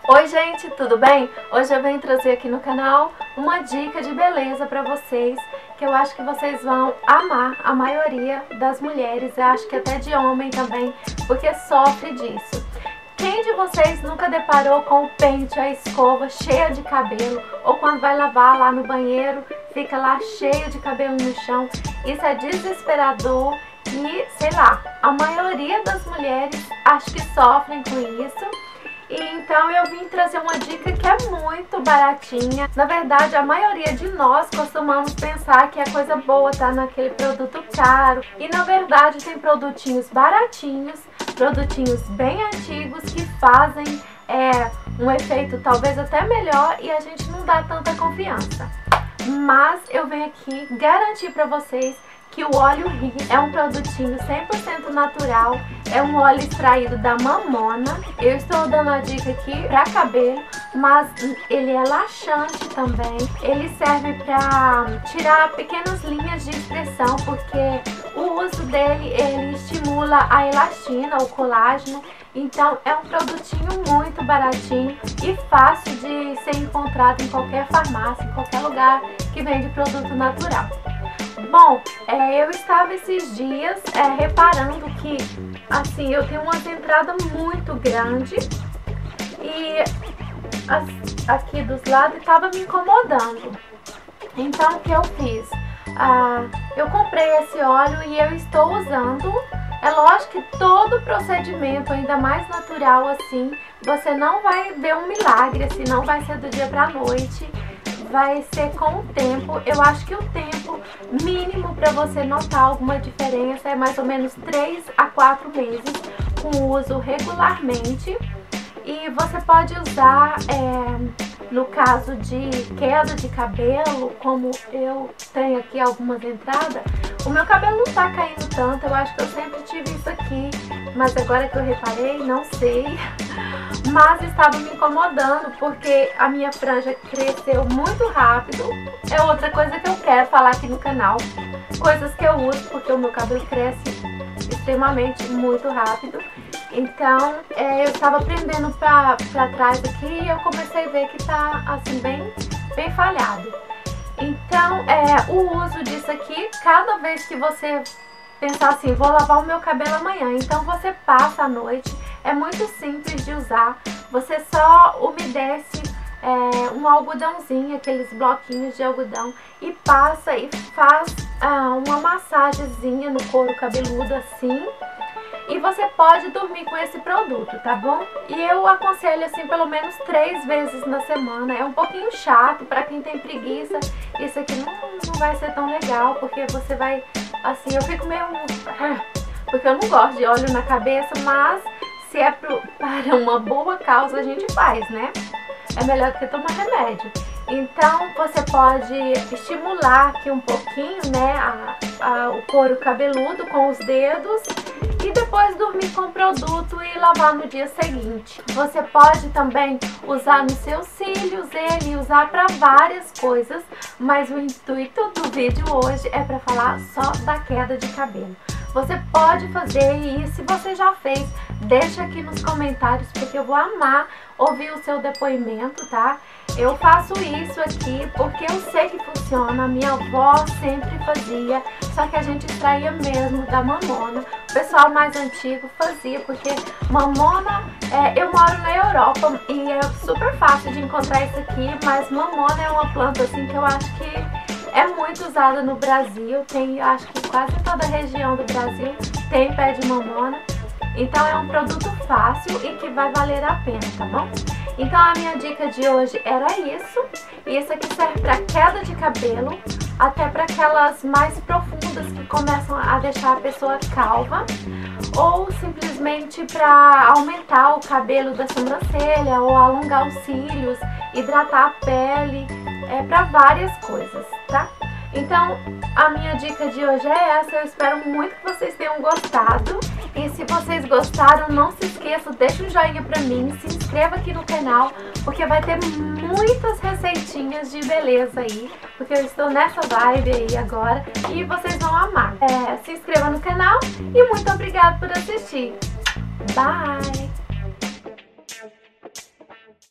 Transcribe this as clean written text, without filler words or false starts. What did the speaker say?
Oi gente, tudo bem? Hoje eu venho trazer aqui no canal uma dica de beleza pra vocês, que eu acho que vocês vão amar, a maioria das mulheres, eu acho que até de homem também, porque sofre disso. Quem de vocês nunca deparou com o pente, a escova cheia de cabelo, ou quando vai lavar lá no banheiro, fica lá cheio de cabelo no chão? Isso é desesperador e, sei lá, a maioria das mulheres acho que sofrem com isso. E então eu vim trazer uma dica que é muito baratinha. Na verdade, a maioria de nós costumamos pensar que a coisa boa tá naquele produto caro. E na verdade tem produtinhos baratinhos, produtinhos bem antigos que fazem um efeito talvez até melhor e a gente não dá tanta confiança. Mas eu venho aqui garantir pra vocês que o óleo Ri é um produtinho 100% natural, é um óleo extraído da mamona. Eu estou dando a dica aqui para cabelo, mas ele é laxante também. Ele serve para tirar pequenas linhas de expressão, porque o uso dele, ele estimula a elastina, o colágeno. Então é um produtinho muito baratinho e fácil de ser encontrado em qualquer farmácia, em qualquer lugar que vende produto natural. Bom, eu estava esses dias reparando que, assim, eu tenho umas entradas muito grandes e aqui dos lados estava me incomodando. Então, o que eu fiz? Eu comprei esse óleo e eu estou usando. É lógico que todo procedimento, ainda mais natural assim, você não vai ver um milagre, assim, não vai ser do dia pra noite. Vai ser com o tempo. Eu acho que o tempo mínimo para você notar alguma diferença é mais ou menos 3 a 4 meses com uso regularmente. E você pode usar, no caso de queda de cabelo, como eu tenho aqui algumas entradas, o meu cabelo não tá caindo tanto, eu acho que eu sempre tive isso aqui, mas agora que eu reparei, não sei. Mas estava me incomodando porque a minha franja cresceu muito rápido. É outra coisa que eu quero falar aqui no canal. Coisas que eu uso porque o meu cabelo cresce extremamente muito rápido. Então eu estava prendendo pra trás aqui e eu comecei a ver que tá assim bem falhado. Então o uso disso aqui, cada vez que você pensar assim, vou lavar o meu cabelo amanhã, então você passa a noite. É muito simples de usar, você só umedece um algodãozinho, aqueles bloquinhos de algodão, e passa e faz uma massagenzinha no couro cabeludo assim, e você pode dormir com esse produto, tá bom? E eu aconselho assim pelo menos 3 vezes na semana. É um pouquinho chato pra quem tem preguiça, isso aqui não vai ser tão legal, porque você vai, assim, eu fico meio... porque eu não gosto de óleo na cabeça, mas se é para uma boa causa a gente faz, né? É melhor do que tomar remédio. Então você pode estimular aqui um pouquinho, né, o couro cabeludo com os dedos e depois dormir com o produto e lavar no dia seguinte. Você pode também usar nos seus cílios ele, usar para várias coisas, mas o intuito do vídeo hoje é para falar só da queda de cabelo. Você pode fazer e se você já fez, deixa aqui nos comentários, porque eu vou amar ouvir o seu depoimento, tá? Eu faço isso aqui porque eu sei que funciona, a minha avó sempre fazia, só que a gente extraía mesmo da mamona. O pessoal mais antigo fazia, porque mamona, eu moro na Europa e é super fácil de encontrar isso aqui, mas mamona é uma planta assim que eu acho que é muito usada no Brasil, tem, acho que quase toda a região do Brasil tem pé de mamona. Então é um produto fácil e que vai valer a pena, tá bom? Então a minha dica de hoje era isso. E isso aqui serve para queda de cabelo, até para aquelas mais profundas que começam a deixar a pessoa calva, ou simplesmente para aumentar o cabelo da sobrancelha, ou alongar os cílios, hidratar a pele, para várias coisas, tá? Então a minha dica de hoje é essa, eu espero muito que vocês tenham gostado. E se vocês gostaram, não se esqueçam, deixa um joinha pra mim, se inscreva aqui no canal, porque vai ter muitas receitinhas de beleza aí, porque eu estou nessa vibe aí agora e vocês vão amar. Se inscreva no canal e muito obrigada por assistir. Bye!